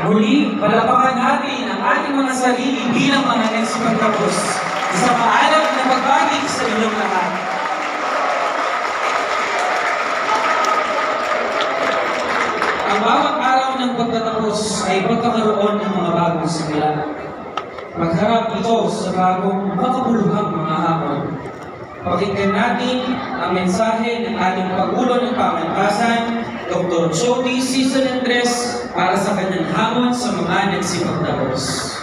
Muli, palapakan natin ang ating mga sarili bilang mga nagsipagtapos sa paalam na pagbabalik sa inyong lahat. Ang bawat araw ng pagtatapos ay pagkakaroon ng mga bagong simula. Magharap ito sa bagong makabuluhang mga hamon. Pakinggan natin ang mensahe ng ating Pangulo ng Pamantasan, Dr. Jody Cesar Andres, para sa kanyang hamon sa mga nagsipagtapos.